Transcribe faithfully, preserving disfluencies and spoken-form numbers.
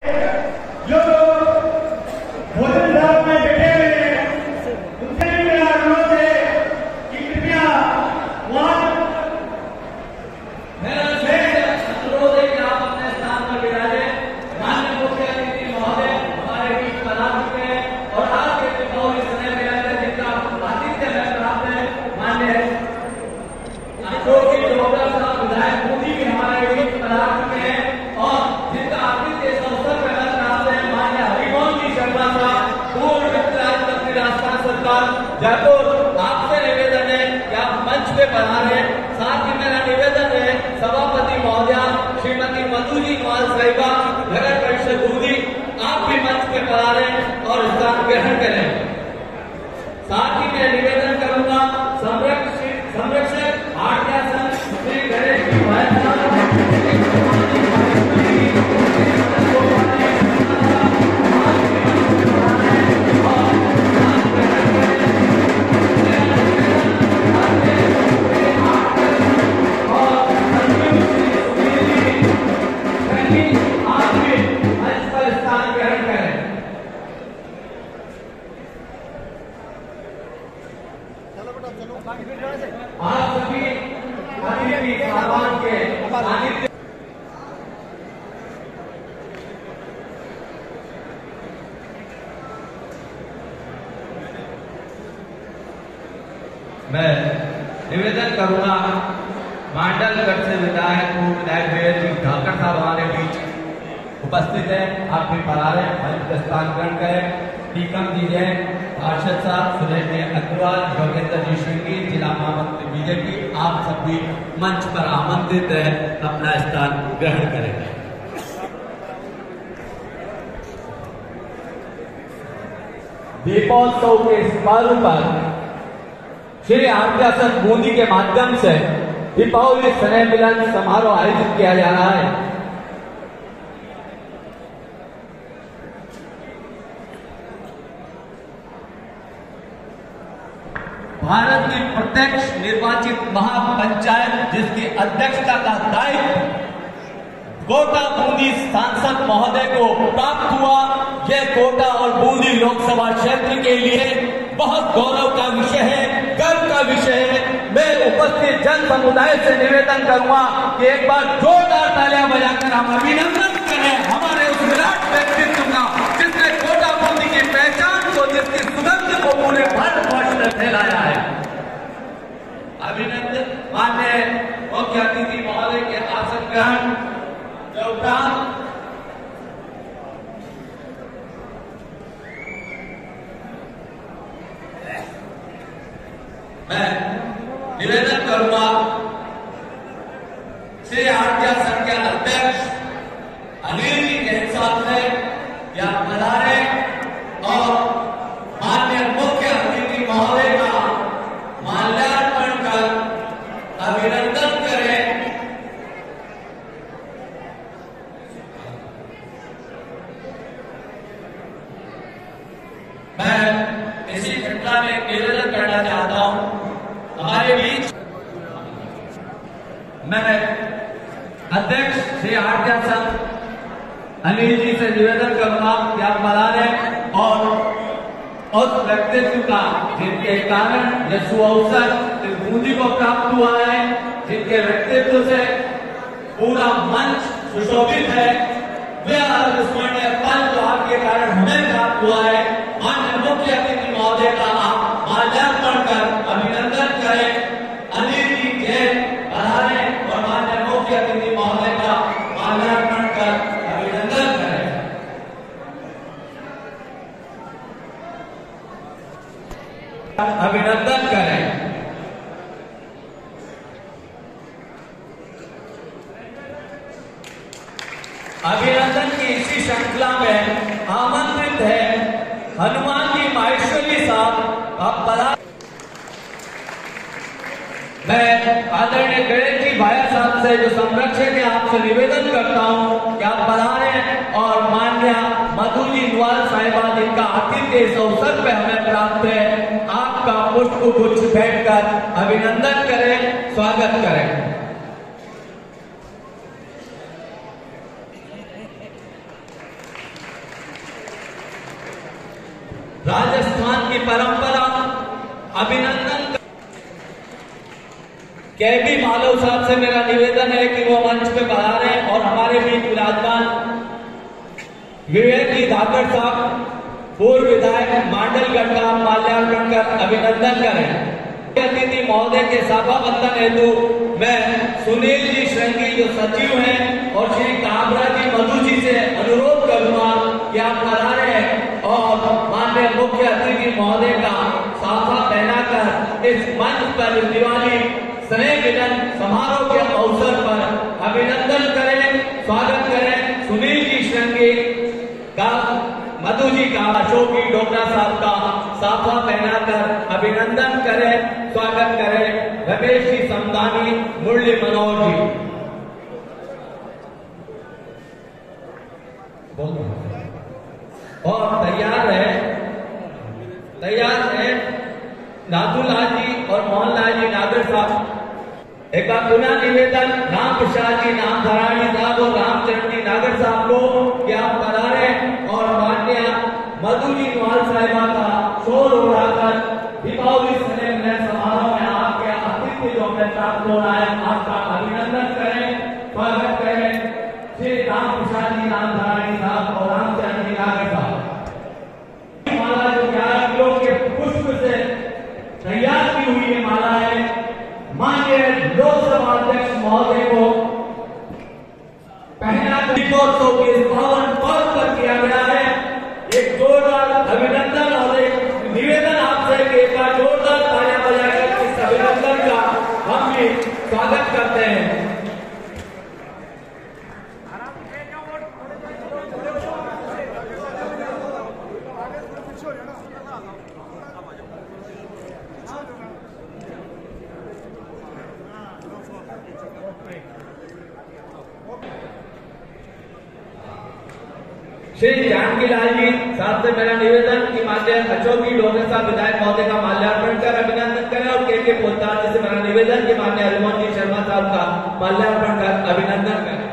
जयपुर आपसे निवेदन है कि आप मंच पे पधारें। साथ ही मेरा निवेदन है सभापति महोदया श्रीमती मधु जी माल साहिबा नगर परिषद दूधी, आप भी मंच पे पधारें और स्थान ग्रहण करें। साथ ही मैं निवेदन करूंगा संरक्षक संरक्षक आज्ञा संघ श्री गणेश आप सभी अतिथि साहबान के सानिध्य मैं निवेदन करूंगा मांडलगढ़ से विधायक विधायक बेहद जी ठाकर साहब हमारे बीच उपस्थित है। आप भी पधारे, मंच पर स्थान ग्रहण करें। टीकम दीजिए पार्षद साहब सुरेश अग्रवाल, योगेंद्र जी श्रृंगी, जिला महामंत्री बीजेपी, आप सभी मंच पर आमंत्रित है, अपना स्थान ग्रहण करें। दीपोत्सव के इस पर्व पर श्री आज्ञा संघ बूंदी के माध्यम से दीपावली स्नेह मिलन समारोह आयोजित किया जा रहा है। भारत की प्रत्यक्ष निर्वाचित महापंचायत जिसकी अध्यक्षता का दायित्व कोटा बूंदी सांसद महोदय को प्राप्त हुआ, यह कोटा और बूंदी लोकसभा क्षेत्र के लिए बहुत गौरव का विषय है, गर्व का विषय है। मैं उपस्थित जन समुदाय से निवेदन करूंगा कि एक बार जोरदार तालियां बजाकर हम अभिनंदन करें हमारे उस विराट व्यक्तित्व का जिसने कोटा बूंदी की पहचान को, जिसकी सुगंध को पूरे भारतवर्ष में फैलाया है। अभिनंदन। माननीय मुख्य अतिथि महोदय के आसन ग्रहण के उपरांत मैं निवेदन करूंगा श्री आज्ञा संघ के अध्यक्ष अनिल जी के साथ है या पधारे और माननीय मुख्य अतिथि महोदय का माल्यार्पण कर अभिनंदन करें। मैं इसी घटना में निवेदन करना चाहता हूं हमारे बीच मैं अध्यक्ष श्री आज्ञा संघ अनिल जी से निवेदन करूंगा कि आप पधारें और उस व्यक्तित्व का जिनके कारण यह सुअवसर इस बूंदी को प्राप्त हुआ है, जिनके व्यक्तित्व से पूरा मंच सुशोभित है, वे अविस्मरणीय पल जो आपके कारण हमें प्राप्त हुआ है। माननीय मुख्य अतिथि महोदय का आप माल्यार्पण कर अभिनंदन करें। अनिल जी जैन पधारे और माननीय मुख्य अतिथि महोदय का माल्यार्पण कर अभिनंदन करें। अभिनंदन करें। अभिनंदन की इसी श्रृंखला में आमंत्रित है हनुमान जी माहेश्वरी साहब, आप पधार। मैं आदरणीय गणेश जी भाया साहब से जो संरक्षक है आपसे निवेदन करता हूं कि आप पधारें और मान्य मधु जी नवाल साहिबा जिनका आतिथ्य इस अवसर पे हमें प्राप्त है, आपका पुष्प गुच्छ भेंटकर अभिनंदन करें, स्वागत करें। राजस्थान की परंपरा अभिनंदन। के बी मालव साहब से मेरा निवेदन है कि वो मंच पे पधारे और हमारे बीच विराजमान विवेक जी धाकड़ साहब पूर्व विधायक मांडलगढ़ का माल्यार्पण कर अभिनंदन करें। अतिथि महोदय के सभा बंधन हेतु मैं सुनील जी श्रृंगी जो सचिव हैं और श्री काबरा जी मधु जी से अनुरोध करूंगा कि आप पधारे और माननीय मुख्य अतिथि महोदय का साफा पहनाकर इस मंच पर दिवाली स्नेह मिलन समारोह के अवसर पर अभिनंदन करें, स्वागत करें। सुनील जी श्रृंगी का, मधु जी का, अशोक जी डोगरा साहब का साफा पहनाकर अभिनंदन करें, स्वागत करें। रमेश जी समदानी, मुरली मनोहर जी और तैयार है तैयार है नाथूलाल जी और मोहनलाल जी नागर साहब। एक बार पुनः निवेदन राम प्रसाद जी नाम धरानी साहब और रामचंद्र जी नागर साहब को कि आप पधारे और मान्य मधु जी नवाल साहिबा का शोर उड़ाकर दीपावली स्नेह मिलन समारोह में आपके अतिथि जो हमें प्राप्त हो रहा है आपका अभिनंदन करें, स्वागत करें। श्री राम प्रसाद जी नाम धरानी साहब और रामचंद्र जी नागर साहब। माला जो ग्यारह किलो के पुष्प से तैयार की हुई है माला है, माननीय लोकसभा अध्यक्ष महोदय को पहना दीपोत्सव के इस पावन पर्व पर किया गया है। एक जोरदार अभिनंदन और एक निवेदन आपसे कि एक बार जोरदार तालियां बजाकर इस अभिनंदन का हम भी स्वागत करते हैं। श्री जानकीलाल जी साहब से मेरा निवेदन कि माननीय अशोक जी डोगरा साहब विधायक महोदय का माल्यार्पण कर अभिनंदन करें और के के पोलदार जी से मेरा निवेदन कि माननीय हरिमोहन जी शर्मा साहब का माल्यार्पण कर अभिनंदन करें।